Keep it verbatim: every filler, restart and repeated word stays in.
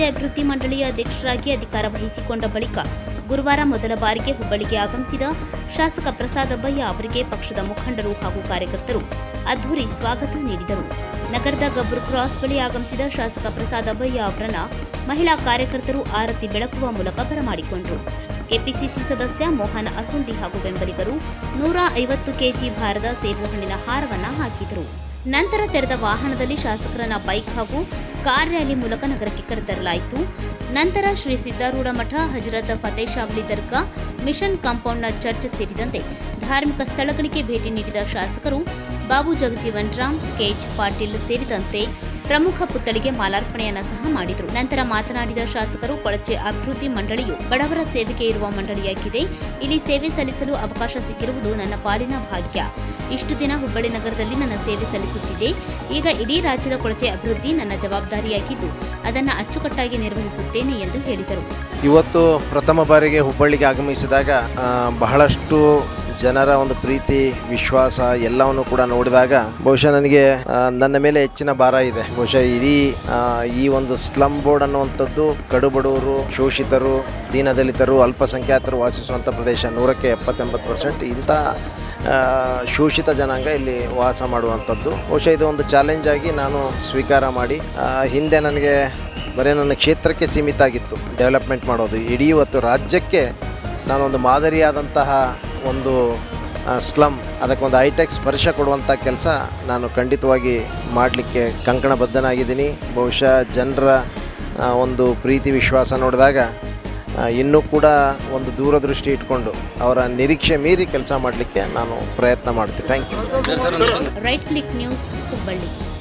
ಕೊಳಚೆ ಅಭಿವೃದ್ಧಿ ಮಂಡಳಿಯ ಅಧ್ಯಕ್ಷರಾಗಿ ಅಧಿಕಾರ ವಹಿಸಿಕೊಂಡ ಬಳಿಕ ಗುರುವಾರ ಮೊದಲ ಬಾರಿಗೆ ಹುಬ್ಬಳ್ಳಿಗೆ ಆಗಮಿಸಿದ ಶಾಸಕ ಪ್ರಸಾದ್ ಅಬ್ಬಯ್ಯ ಅವರಿಗೆ ಪಕ್ಷದ ಮುಖಂಡರು ಹಾಗೂ ಕಾರ್ಯಕರ್ತರು ಅದ್ಧೂರಿ ಸ್ವಾಗತ ನೀಡಿದರು. ನಗರದ ಗಬ್ಬೂರು ಕ್ರಾಸ್ ಬಳಿ ಆಗಮಿಸಿದ ಶಾಸಕ ಪ್ರಸಾದ್ ಅಬ್ಬಯ್ಯ ಅವರನ್ನ ಮಹಿಳಾ ಕಾರ್ಯಕರ್ತರು ಆರತಿ ಬೆಳಗುವ ಮೂಲಕ ಬರಮಾಡಿಕೊಂಡರು. ಕೆಪಿಸಿಸಿ ಸದಸ್ಯ ಮೋಹನ್ ಅಸುಂಡಿ ಹಾಗೂ ಬೆಂಬಲಿಗರು ನೂರ ಐವತ್ತು ಕೆಜಿ ಭಾರದ ಸೇಬು ಹಣ್ಣಿನ ಹಾರವನ್ನ ಹಾಕಿದರು. ನಂತರ ತೆರೆದ ವಾಹನದಲ್ಲಿ ಶಾಸಕರನ್ನ ಬೈಕ್ ಹಾಗೂ ಕಾರ್ ರ್ಯಾಲಿ ಮೂಲಕ ನಗರಕ್ಕೆ ಕರೆತರಲಾಯಿತು. ನಂತರ ಶ್ರೀ ಸಿದ್ದಾರೂಢ ಮಠ, ಹಜರತ್ ಫತೇಶಾವಲಿ ದರ್ಗಾ, ಮಿಷನ್ ಕಾಂಪೌಂಡ್ನ ಚರ್ಚ್ ಸೇರಿದಂತೆ ಧಾರ್ಮಿಕ ಸ್ಥಳಗಳಿಗೆ ಭೇಟಿ ನೀಡಿದ ಶಾಸಕರು ಬಾಬು ಜಗಜೀವನ್ ರಾಮ್, ಕೆಎಚ್ ಪಾಟೀಲ್ ಸೇರಿದಂತೆ ಪ್ರಮುಖ ಪುತ್ಥಳಿಗೆ ಮಾಲಾರ್ಪಣೆಯನ್ನ ಸಹ ಮಾಡಿದರು. ನಂತರ ಮಾತನಾಡಿದ ಶಾಸಕರು, ಕೊಳಚೆ ಅಭಿವೃದ್ಧಿ ಮಂಡಳಿಯು ಬಡವರ ಸೇವೆಗೆ ಇರುವ ಮಂಡಳಿಯಾಗಿದೆ. ಇಲ್ಲಿ ಸೇವೆ ಸಲ್ಲಿಸಲು ಅವಕಾಶ ಸಿಕ್ಕಿರುವುದು ನನ್ನ ಪಾಲಿನ ಭಾಗ್ಯ. ಇಷ್ಟು ದಿನ ಹುಬ್ಬಳ್ಳಿ ನಗರದಲ್ಲಿ ನನ್ನ ಸೇವೆ ಸಲ್ಲಿಸುತ್ತಿದ್ದೆ. ಈಗ ಇಡೀ ರಾಜ್ಯದ ಕೊಳಚೆ ಅಭಿವೃದ್ಧಿ ನನ್ನ ಜವಾಬ್ದಾರಿಯಾಗಿದ್ದು ಅದನ್ನು ಅಚ್ಚುಕಟ್ಟಾಗಿ ನಿರ್ವಹಿಸುತ್ತೇನೆ ಎಂದು ಹೇಳಿದರು. ಇವತ್ತು ಪ್ರಥಮ ಬಾರಿಗೆ ಹುಬ್ಬಳ್ಳಿಗೆ ಆಗಮಿಸಿದಾಗ ಬಹಳಷ್ಟು ಜನರ ಒಂದು ಪ್ರೀತಿ, ವಿಶ್ವಾಸ ಎಲ್ಲವನ್ನು ಕೂಡ ನೋಡಿದಾಗ ಬಹುಶಃ ನನಗೆ ನನ್ನ ಮೇಲೆ ಹೆಚ್ಚಿನ ಭಾರ ಇದೆ. ಬಹುಶಃ ಇಡೀ ಈ ಒಂದು ಸ್ಲಮ್ ಬೋರ್ಡ್ ಅನ್ನುವಂಥದ್ದು ಕಡುಬಡವರು, ಶೋಷಿತರು, ದೀನದಲಿತರು, ಅಲ್ಪಸಂಖ್ಯಾತರು ವಾಸಿಸುವಂಥ ಪ್ರದೇಶ. ನೂರಕ್ಕೆ ಎಪ್ಪತ್ತೆಂಬತ್ತು ಪರ್ಸೆಂಟ್ ಇಂಥ ಶೋಷಿತ ಜನಾಂಗ ಇಲ್ಲಿ ವಾಸ ಮಾಡುವಂಥದ್ದು. ಬಹುಶಃ ಇದು ಒಂದು ಚಾಲೆಂಜ್ ಆಗಿ ನಾನು ಸ್ವೀಕಾರ ಮಾಡಿ, ಹಿಂದೆ ನನಗೆ ಬರೀ ನನ್ನ ಕ್ಷೇತ್ರಕ್ಕೆ ಸೀಮಿತ ಆಗಿತ್ತು ಡೆವಲಪ್ಮೆಂಟ್ ಮಾಡೋದು. ಇಡೀ ಇವತ್ತು ರಾಜ್ಯಕ್ಕೆ ನಾನೊಂದು ಮಾದರಿಯಾದಂತಹ ಒಂದು ಸ್ಲಮ್, ಅದಕ್ಕೊಂದು ಹೈಟೆಕ್ ಸ್ಪರ್ಶ ಕೊಡುವಂಥ ಕೆಲಸ ನಾನು ಖಂಡಿತವಾಗಿ ಮಾಡಲಿಕ್ಕೆ ಕಂಕಣಬದ್ಧನಾಗಿದ್ದೀನಿ. ಬಹುಶಃ ಜನರ ಒಂದು ಪ್ರೀತಿ ವಿಶ್ವಾಸ ನೋಡಿದಾಗ ಇನ್ನೂ ಕೂಡ ಒಂದು ದೂರದೃಷ್ಟಿ ಇಟ್ಕೊಂಡು ಅವರ ನಿರೀಕ್ಷೆ ಮೀರಿ ಕೆಲಸ ಮಾಡಲಿಕ್ಕೆ ನಾನು ಪ್ರಯತ್ನ ಮಾಡ್ತೀನಿ. Thank you. Right click news Hubballi.